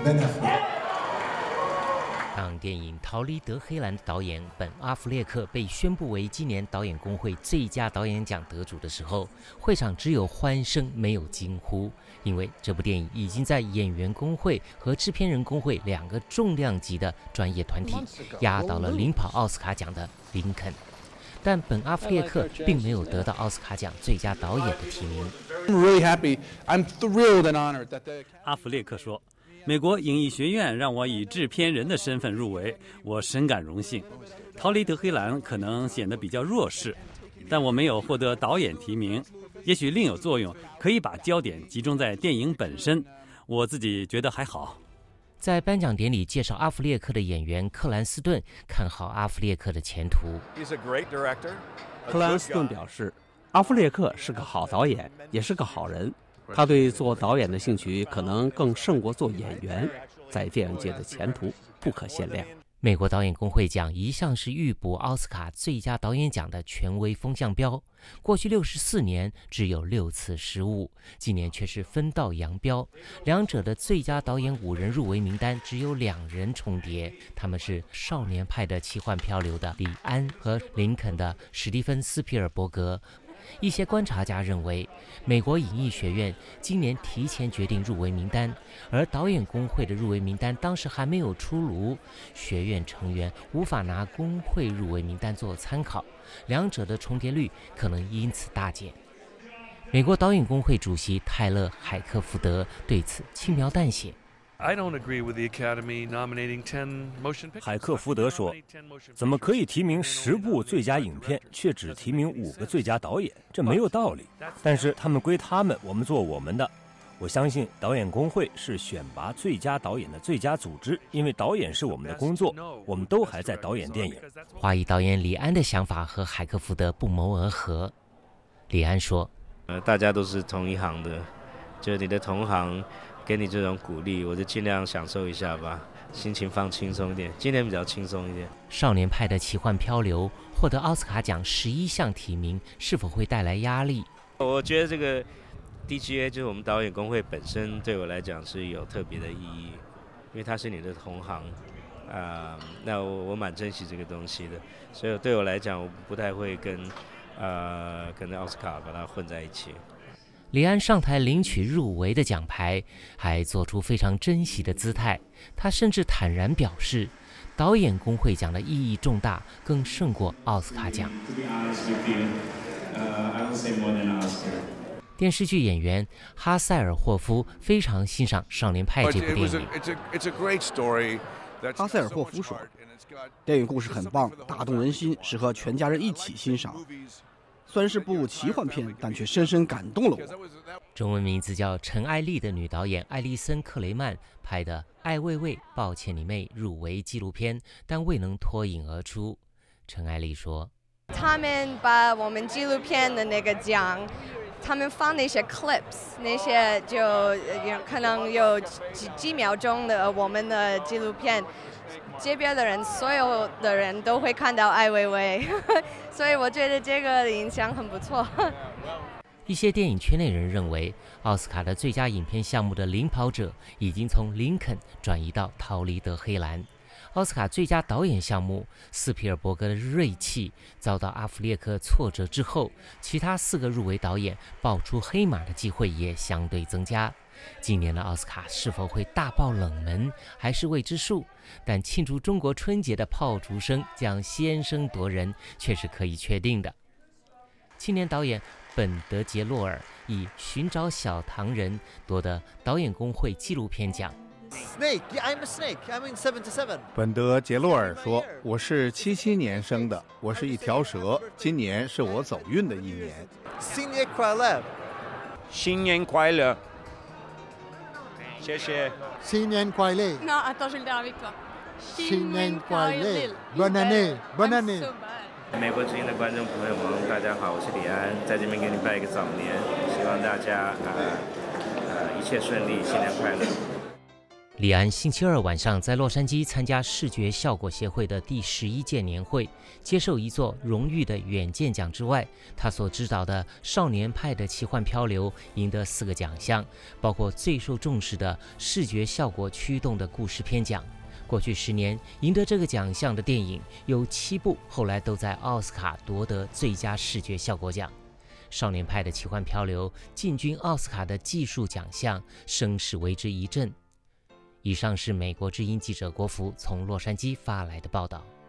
当电影《逃离德黑兰》的导演本·阿弗列克被宣布为今年导演工会最佳导演奖得主的时候，会场只有欢声，没有惊呼，因为这部电影已经在演员工会和制片人工会两个重量级的专业团体压倒了领跑奥斯卡奖的林肯。但本·阿弗列克并没有得到奥斯卡奖最佳导演的提名。 阿弗列克说：“美国影艺学院让我以制片人的身份入围，我深感荣幸。逃离德黑兰可能显得比较弱势，但我没有获得导演提名，也许另有作用，可以把焦点集中在电影本身。我自己觉得还好。” 在颁奖典礼介绍阿弗列克的演员克兰斯顿看好阿弗列克的前途。 克兰斯顿表示，阿弗列克是个好导演，也是个好人。他对做导演的兴趣可能更胜过做演员，在电影界的前途不可限量。 美国导演工会奖一向是预卜奥斯卡最佳导演奖的权威风向标，过去64年只有6次失误，今年却是分道扬镳。两者的最佳导演5人入围名单只有2人重叠，他们是《少年派的奇幻漂流》的李安和《林肯》的史蒂芬·斯皮尔伯格。一些观察家认为，美国影艺学院今年提前决定入围名单，而导演工会的入围名单当时还没有出炉，学院成员无法拿工会入围名单做参考，两者的重叠率可能因此大减。美国导演工会主席泰勒·海克福德对此轻描淡写。 海克福德说：“怎么可以提名10部最佳影片，却只提名5个最佳导演？这没有道理。但是他们归他们，我们做我们的。我相信导演工会是选拔最佳导演的最佳组织，因为导演是我们的工作，我们都还在导演电影。” 华裔导演李安的想法和海克福德不谋而合。李安说：“ 大家都是同一行的，就你的同行给你这种鼓励，我就尽量享受一下吧，心情放轻松一点。今天比较轻松一点。 少年派的奇幻漂流获得奥斯卡奖11项提名，是否会带来压力？ 我觉得这个 DGA 就是我们导演工会本身，对我来讲是有特别的意义，因为他是你的同行那我蛮珍惜这个东西的，所以对我来讲，我不太会跟奥斯卡把它混在一起。 李安上台领取入围的奖牌，还做出非常珍惜的姿态。他甚至坦然表示，导演工会奖的意义重大，更胜过奥斯卡奖。电视剧演员哈塞尔霍夫非常欣赏《少年派》这部电影。 哈塞尔霍夫说：“电影故事很棒，打动人心，适合全家人一起欣赏。虽然是部奇幻片，但却深深感动了我。” 中文名字叫陈艾丽的女导演艾丽森·克雷曼拍的《艾未未，抱歉你妹》入围纪录片，但未能脱颖而出。陈艾丽说：“ 他们把我们纪录片的那个奖，他们放那些 clips， 那些就可能有几秒钟的我们的纪录片。”街边的人，所有的人都会看到艾未未，所以我觉得这个影响很不错。 一些电影圈内人认为，奥斯卡的最佳影片项目的领跑者已经从林肯转移到逃离德黑兰。奥斯卡最佳导演项目，斯皮尔伯格的锐气遭到阿弗列克挫折之后，其他4个入围导演爆出黑马的机会也相对增加。今年的奥斯卡是否会大爆冷门，还是未知数，但庆祝中国春节的炮竹声将先声夺人却是可以确定的。青年导演本·德杰洛尔以《寻找小唐人》夺得导演工会纪录片奖。 本德杰洛尔说：“我是77年生的，我是一条蛇，今年是我走运的一年。” 新年快乐！新年快乐！谢谢。 新年快乐！新年快乐 ！Bonne année, bonne année！ 美国之音的观众朋友们，大家好，我是李安，在这边给你拜一个早年，希望大家一切顺利，新年快乐。 李安星期二晚上在洛杉矶参加视觉效果协会的第11届年会，接受一座荣誉的远见奖之外，他所指导的《少年派的奇幻漂流》赢得4个奖项，包括最受重视的视觉效果驱动的故事片奖。过去10年，赢得这个奖项的电影有7部，后来都在奥斯卡夺得最佳视觉效果奖。少年派的奇幻漂流进军奥斯卡的技术奖项，声势为之一振。以上是美国之音记者国福从洛杉矶发来的报道。